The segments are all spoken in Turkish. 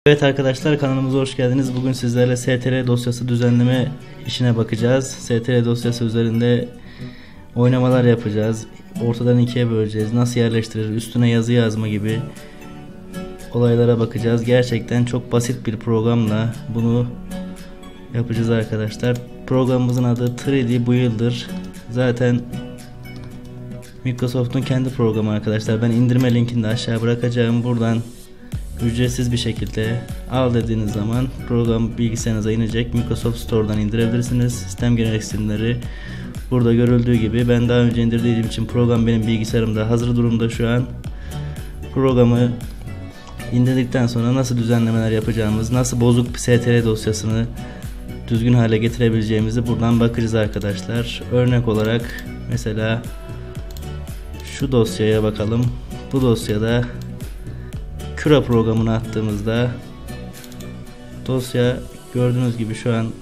Evet arkadaşlar, kanalımıza hoş geldiniz. Bugün sizlerle STR dosyası düzenleme işine bakacağız. STR dosyası üzerinde oynamalar yapacağız. Ortadan ikiye böleceğiz. Nasıl yerleştirir, üstüne yazı yazma gibi olaylara bakacağız. Gerçekten çok basit bir programla bunu yapacağız arkadaşlar. Programımızın adı 3D Builder. Zaten Microsoft'un kendi programı arkadaşlar. Ben indirme linkini de aşağı bırakacağım. Buradan ücretsiz bir şekilde al dediğiniz zaman program bilgisayarınıza inecek. Microsoft Store'dan indirebilirsiniz. Sistem gereksinimleri burada görüldüğü gibi. Ben daha önce indirdiğim için program benim bilgisayarımda hazır durumda şu an. Programı indirdikten sonra nasıl düzenlemeler yapacağımız, nasıl bozuk bir STR dosyasını düzgün hale getirebileceğimizi buradan bakacağız arkadaşlar. Örnek olarak mesela şu dosyaya bakalım. Bu dosyada Cura programını attığımızda dosya gördüğünüz gibi şu an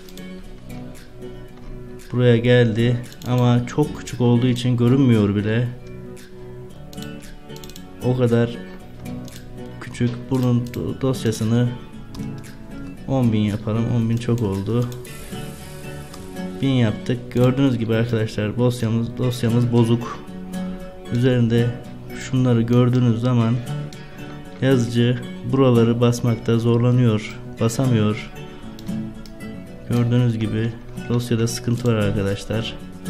buraya geldi ama çok küçük olduğu için görünmüyor bile. O kadar küçük. Bunun dosyasını 10.000 yapalım. 10.000 çok oldu. 1000 yaptık. Gördüğünüz gibi arkadaşlar dosyamız bozuk. Üzerinde şunları gördüğünüz zaman yazıcı buraları basmakta zorlanıyor, basamıyor. Gördüğünüz gibi dosyada sıkıntı var arkadaşlar.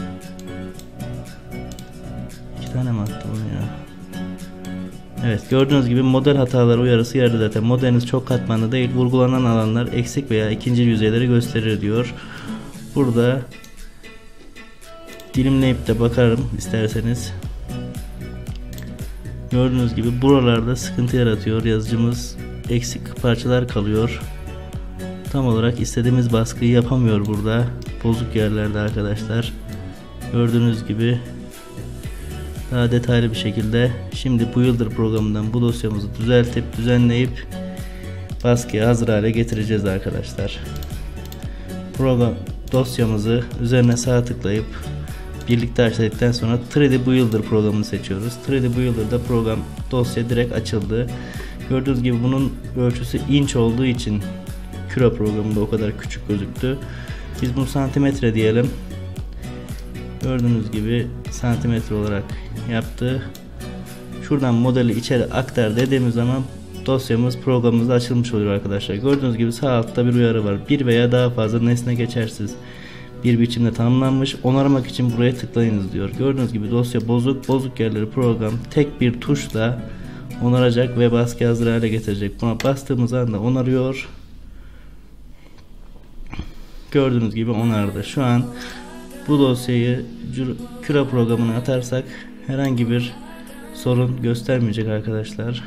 2 tane mi attı bunu ya? Evet, gördüğünüz gibi model hataları uyarısı geldi zaten. Modeliniz çok katmanlı değil, vurgulanan alanlar eksik veya ikinci yüzeyleri gösterir diyor. Burada dilimleyip de bakarım isterseniz. Gördüğünüz gibi buralarda sıkıntı yaratıyor. Yazıcımız eksik parçalar kalıyor. Tam olarak istediğimiz baskıyı yapamıyor burada. Bozuk yerlerde arkadaşlar. Gördüğünüz gibi daha detaylı bir şekilde şimdi Builder programından bu dosyamızı düzeltip düzenleyip baskıya hazır hale getireceğiz arkadaşlar. Program dosyamızı üzerine sağ tıklayıp birlikte açtıktan sonra 3D Builder programını seçiyoruz. 3D Builder'da program dosya direkt açıldı. Gördüğünüz gibi bunun ölçüsü inç olduğu için Cura programında o kadar küçük gözüktü. Biz bunu santimetre diyelim. Gördüğünüz gibi santimetre olarak yaptı. Şuradan modeli içeri aktar dediğimiz zaman dosyamız programımızda açılmış oluyor arkadaşlar. Gördüğünüz gibi sağ altta bir uyarı var. Bir veya daha fazla nesne geçersiz bir biçimde tanımlanmış. Onarmak için buraya tıklayınız diyor. Gördüğünüz gibi dosya bozuk. Bozuk yerleri program tek bir tuşla onaracak ve baskı hazır hale getirecek. Buna bastığımız anda onarıyor. Gördüğünüz gibi onardı. Şu an bu dosyayı Cura programına atarsak herhangi bir sorun göstermeyecek arkadaşlar.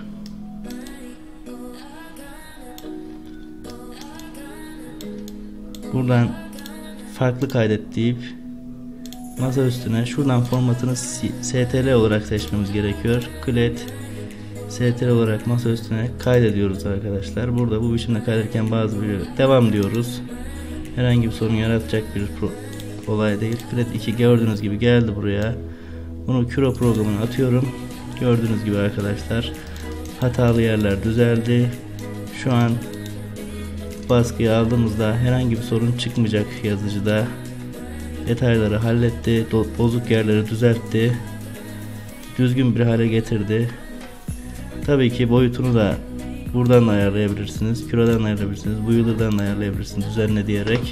Buradan farklı kaydet deyip masa üstüne şuradan formatını STL olarak seçmemiz gerekiyor. Create STL olarak masa üstüne kaydediyoruz arkadaşlar. Burada bu biçimde kaydederken bazı bir devam diyoruz. Herhangi bir sorun yaratacak bir olay değil. Create 2 gördüğünüz gibi geldi buraya. Bunu Cura programına atıyorum. Gördüğünüz gibi arkadaşlar hatalı yerler düzeldi. Şu an baskıyı aldığımızda herhangi bir sorun çıkmayacak yazıcıda. Detayları halletti, bozuk yerleri düzeltti, düzgün bir hale getirdi. Tabii ki boyutunu da buradan ayarlayabilirsiniz, Cura'dan ayarlayabilirsiniz, Builder'dan ayarlayabilirsiniz düzenle diyerek.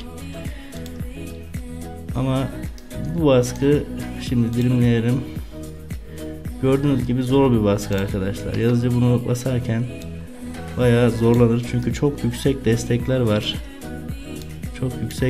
Ama bu baskı şimdi dilimleyelim. Gördüğünüz gibi zor bir baskı arkadaşlar. Yazıcı bunu basarken bayağı zorlanır çünkü çok yüksek destekler var. Çok yüksek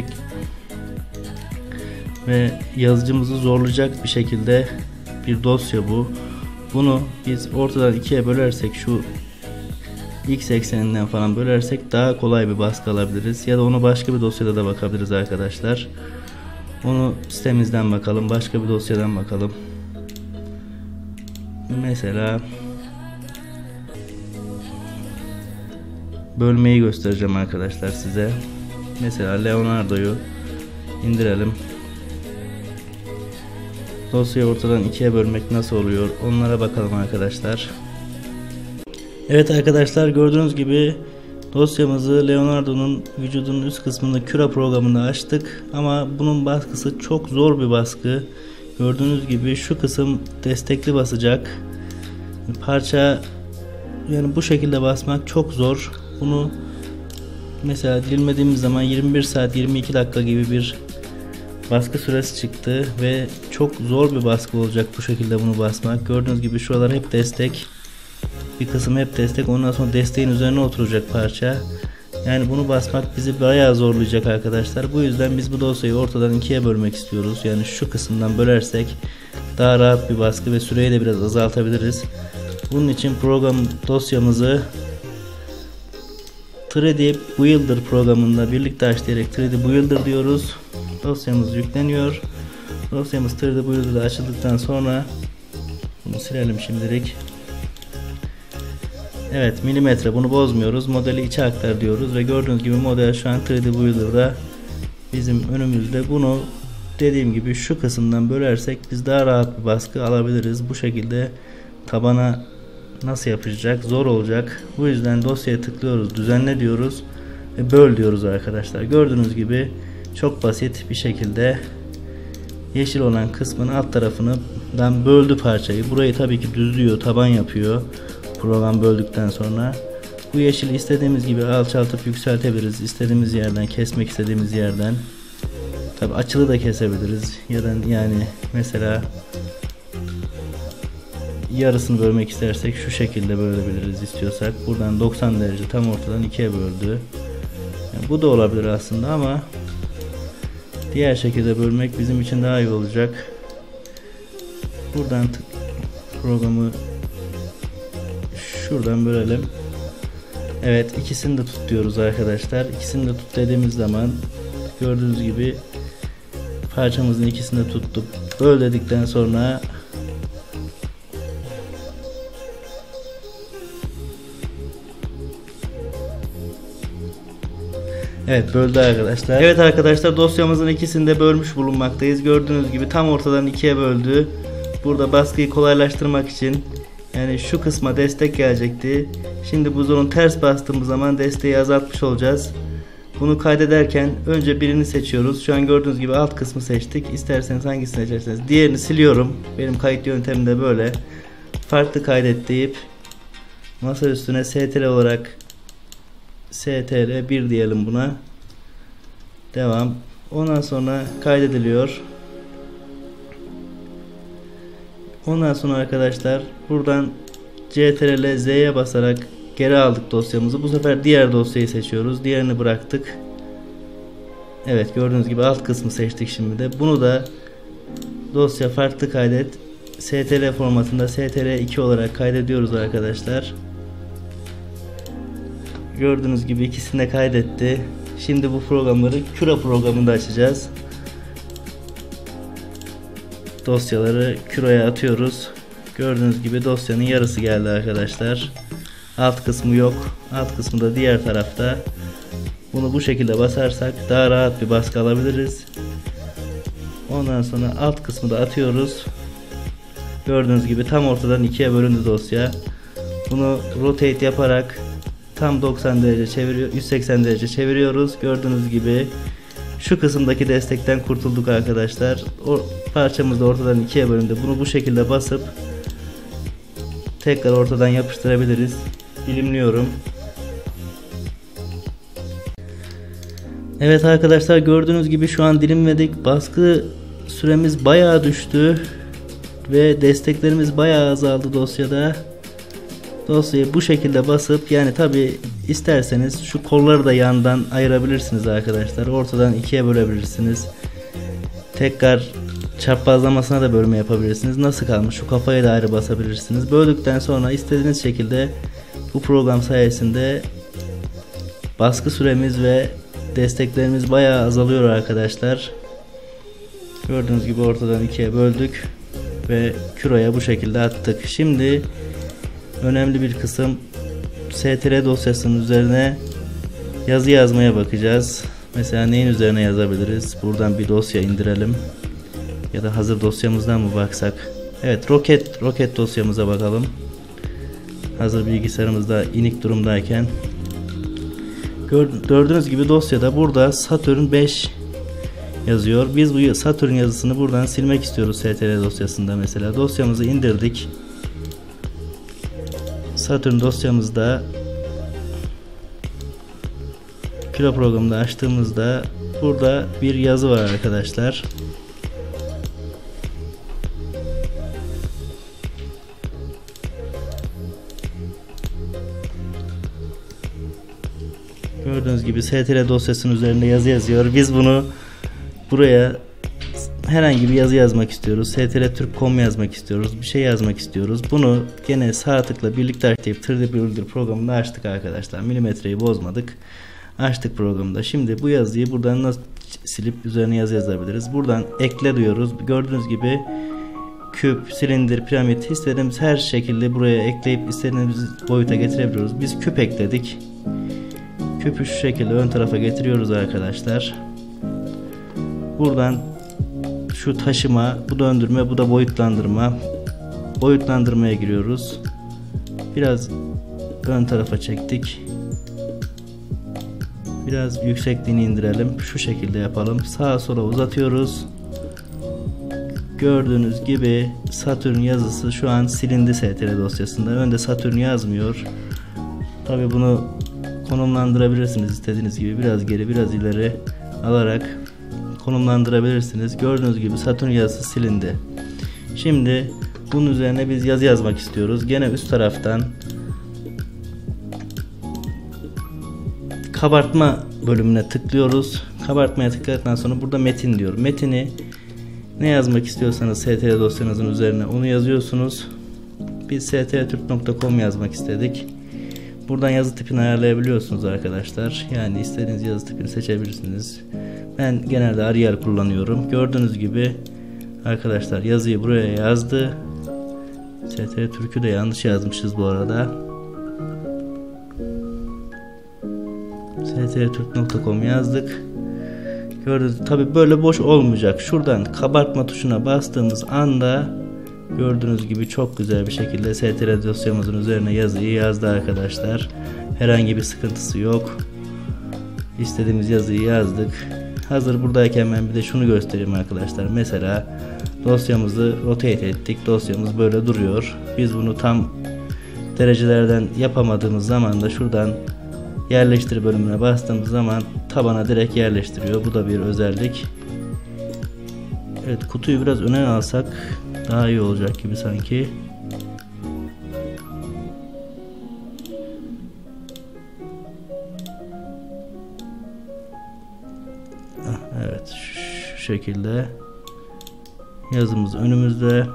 ve yazıcımızı zorlayacak bir şekilde bir dosya bu. Bunu biz ortadan ikiye bölersek, şu x ekseninden falan bölersek daha kolay bir baskı alabiliriz. Ya da onu başka bir dosyada da bakabiliriz arkadaşlar. Onu sitemizden bakalım, başka bir dosyadan bakalım. Mesela bölmeyi göstereceğim arkadaşlar size. Mesela Leonardo'yu indirelim. Dosyayı ortadan ikiye bölmek nasıl oluyor? Onlara bakalım arkadaşlar. Evet arkadaşlar, gördüğünüz gibi Dosyamızı Leonardo'nun vücudunun üst kısmında küre programında açtık ama bunun baskısı çok zor bir baskı. Gördüğünüz gibi şu kısım destekli basacak. Parça yani bu şekilde basmak çok zor. Bunu mesela dilimlediğimiz zaman 21 saat 22 dakika gibi bir baskı süresi çıktı ve çok zor bir baskı olacak bu şekilde bunu basmak. Gördüğünüz gibi şuralar hep destek. Bir kısım hep destek. Ondan sonra desteğin üzerine oturacak parça. Yani bunu basmak bizi bayağı zorlayacak arkadaşlar. Bu yüzden biz bu dosyayı ortadan ikiye bölmek istiyoruz. Yani şu kısımdan bölersek daha rahat bir baskı ve süreyi de biraz azaltabiliriz. Bunun için program dosyamızı 3D Builder programında birlikte açlayarak 3D Builder diyoruz. Dosyamız yükleniyor. Dosyamız 3D Builder'da açıldıktan sonra bunu silelim şimdilik. Evet, milimetre, bunu bozmuyoruz. Modeli içe aktar diyoruz ve gördüğünüz gibi model şu an 3D Builder'da bizim önümüzde. Bunu dediğim gibi şu kısımdan bölersek biz daha rahat bir baskı alabiliriz. Bu şekilde tabana nasıl yapacak? Zor olacak. Bu yüzden dosyaya tıklıyoruz, düzenle diyoruz ve böl diyoruz arkadaşlar. Gördüğünüz gibi çok basit bir şekilde yeşil olan kısmın alt tarafından böldü parçayı. Burayı tabii ki düzlüyor, taban yapıyor. Program böldükten sonra bu yeşili istediğimiz gibi alçaltıp yükseltebiliriz. İstediğimiz yerden, kesmek istediğimiz yerden. Tabii açılı da kesebiliriz. Ya da yani mesela yarısını bölmek istersek şu şekilde bölebiliriz istiyorsak. Buradan 90 derece tam ortadan ikiye böldü. Yani bu da olabilir aslında ama diğer şekilde bölmek bizim için daha iyi olacak. Buradan programı şuradan bölelim. Evet, ikisini de tut diyoruz arkadaşlar. İkisini de tut dediğimiz zaman gördüğünüz gibi parçamızın ikisini de tuttuk. Böl dedikten sonra evet, böldü arkadaşlar. Evet arkadaşlar, dosyamızın ikisini de bölmüş bulunmaktayız. Gördüğünüz gibi tam ortadan ikiye böldü. Burada baskıyı kolaylaştırmak için yani şu kısma destek gelecekti. Şimdi buzonun ters bastığımız zaman desteği azaltmış olacağız. Bunu kaydederken önce birini seçiyoruz. Şu an gördüğünüz gibi alt kısmı seçtik. İsterseniz hangisini seçerseniz. Diğerini siliyorum. Benim kayıt yöntemim de böyle. Farklı kaydet deyip masa üstüne STR olarak STR 1 diyelim buna. Devam. Ondan sonra kaydediliyor. Ondan sonra arkadaşlar buradan CTRL Z'ye basarak geri aldık dosyamızı. Bu sefer diğer dosyayı seçiyoruz. Diğerini bıraktık. Evet, gördüğünüz gibi alt kısmı seçtik şimdi de. Bunu da dosya farklı kaydet STR formatında STR2 olarak kaydediyoruz arkadaşlar. Gördüğünüz gibi ikisini de kaydetti. Şimdi bu programları küre programında açacağız. Dosyaları küreye atıyoruz. Gördüğünüz gibi dosyanın yarısı geldi arkadaşlar. Alt kısmı yok. Alt kısmı da diğer tarafta. Bunu bu şekilde basarsak daha rahat bir baskı alabiliriz. Ondan sonra alt kısmı da atıyoruz. Gördüğünüz gibi tam ortadan ikiye bölündü dosya. Bunu rotate yaparak tam 90 derece çeviriyor, 180 derece çeviriyoruz. Gördüğünüz gibi şu kısımdaki destekten kurtulduk arkadaşlar. O parçamız da ortadan ikiye bölündü. Bunu bu şekilde basıp tekrar ortadan yapıştırabiliriz. Dilimliyorum. Evet arkadaşlar, gördüğünüz gibi şu an dilimledik. Baskı süremiz bayağı düştü ve desteklerimiz bayağı azaldı dosyada. Dosyayı bu şekilde basıp, yani tabi isterseniz şu kolları da yandan ayırabilirsiniz arkadaşlar. Ortadan ikiye bölebilirsiniz. Tekrar çaprazlamasına da bölme yapabilirsiniz. Nasıl kalmış, şu kafayı da ayrı basabilirsiniz. Böldükten sonra istediğiniz şekilde bu program sayesinde baskı süremiz ve desteklerimiz bayağı azalıyor arkadaşlar. Gördüğünüz gibi ortadan ikiye böldük ve küroya bu şekilde attık. Şimdi önemli bir kısım, STR dosyasının üzerine yazı yazmaya bakacağız. Mesela neyin üzerine yazabiliriz? Buradan bir dosya indirelim. Ya da hazır dosyamızdan mı baksak? Evet, roket dosyamıza bakalım. Hazır bilgisayarımızda inik durumdayken. Gördüğünüz gibi dosyada burada Saturn 5 yazıyor. Biz bu Saturn yazısını buradan silmek istiyoruz STL dosyasında mesela. Dosyamızı indirdik. Saturn dosyamızda Kilo programında açtığımızda burada bir yazı var arkadaşlar. Gördüğünüz gibi STL dosyasının üzerinde yazı yazıyor. Biz bunu buraya herhangi bir yazı yazmak istiyoruz. STLTürk.com yazmak istiyoruz. Bir şey yazmak istiyoruz. Bunu gene sağ tıkla birlikte açıp 3D Builder programında açtık arkadaşlar. Milimetreyi bozmadık. Açtık programda. Şimdi bu yazıyı buradan nasıl silip üzerine yazı yazabiliriz? Buradan ekle diyoruz. Gördüğünüz gibi küp, silindir, piramit istediğimiz her şekilde buraya ekleyip istediğimiz boyuta getirebiliyoruz. Biz küp ekledik. Küpü şu şekilde ön tarafa getiriyoruz arkadaşlar. Buradan şu taşıma, bu döndürme, bu da boyutlandırma. Boyutlandırmaya giriyoruz. Biraz ön tarafa çektik. Biraz yüksekliğini indirelim. Şu şekilde yapalım. Sağa sola uzatıyoruz. Gördüğünüz gibi Saturn yazısı şu an silindi STL dosyasında. Önde Saturn yazmıyor. Tabi bunu konumlandırabilirsiniz istediğiniz gibi. Biraz geri, biraz ileri alarak konumlandırabilirsiniz. Gördüğünüz gibi Saturn yazısı silindi. Şimdi bunun üzerine biz yazı yazmak istiyoruz. Gene üst taraftan kabartma bölümüne tıklıyoruz. Kabartmaya tıkladıktan sonra burada metin diyor. Metini ne yazmak istiyorsanız STL dosyanızın üzerine onu yazıyorsunuz. Biz stltürk.com yazmak istedik. Buradan yazı tipini ayarlayabiliyorsunuz arkadaşlar. Yani istediğiniz yazı tipini seçebilirsiniz. Ben genelde Arial kullanıyorum. Gördüğünüz gibi arkadaşlar yazıyı buraya yazdı. STLTürk'ü de yanlış yazmışız bu arada. stltürk.com yazdık. Gördüğünüz tabi böyle boş olmayacak. Şuradan kabartma tuşuna bastığımız anda gördüğünüz gibi çok güzel bir şekilde STL dosyamızın üzerine yazıyı yazdı arkadaşlar. Herhangi bir sıkıntısı yok. İstediğimiz yazıyı yazdık. Hazır buradayken ben bir de şunu göstereyim arkadaşlar. Mesela dosyamızı rotate ettik. Dosyamız böyle duruyor. Biz bunu tam derecelerden yapamadığımız zaman da şuradan yerleştir bölümüne bastığımız zaman tabana direkt yerleştiriyor. Bu da bir özellik. Evet, kutuyu biraz öne alsak daha iyi olacak gibi sanki. Evet, şu şekilde yazımız önümüzde.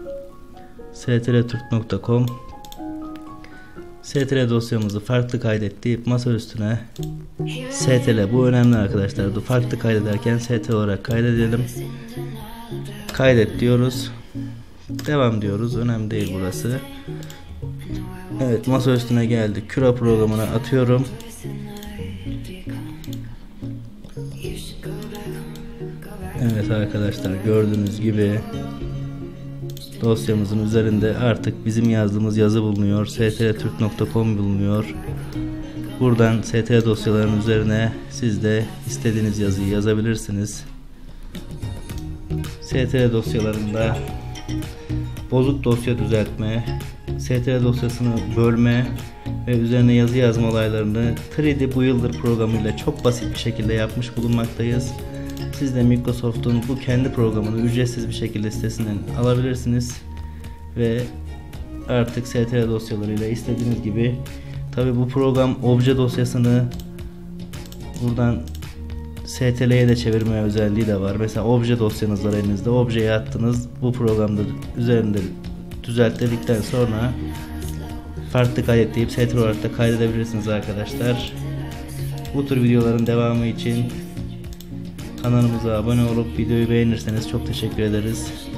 stltürk.com STL dosyamızı farklı kaydet deyip masa üstüne STL, bu önemli arkadaşlar. Farklı kaydederken STL olarak kaydedelim. Kaydet diyoruz. Devam diyoruz. Önemli değil burası. Evet, masa üstüne geldik. Küra programına atıyorum. Evet arkadaşlar, gördüğünüz gibi dosyamızın üzerinde artık bizim yazdığımız yazı bulunuyor. stltürk.com bulunuyor. Buradan STL dosyalarının üzerine siz de istediğiniz yazıyı yazabilirsiniz. STL dosyalarında bozuk dosya düzeltme, STL dosyasını bölme ve üzerine yazı yazma olaylarını 3D Builder programıyla çok basit bir şekilde yapmış bulunmaktayız. Siz de Microsoft'un bu kendi programını ücretsiz bir şekilde sitesinden alabilirsiniz ve artık STL dosyalarıyla istediğiniz gibi, tabi bu program obje dosyasını buradan STL'ye de çevirme özelliği de var. Mesela obje dosyanız var elinizde, objeyi attınız, bu programda üzerinde düzelttikten sonra farklı kaydetleyip STL olarak da kaydedebilirsiniz arkadaşlar. Bu tür videoların devamı için kanalımıza abone olup videoyu beğenirseniz çok teşekkür ederiz.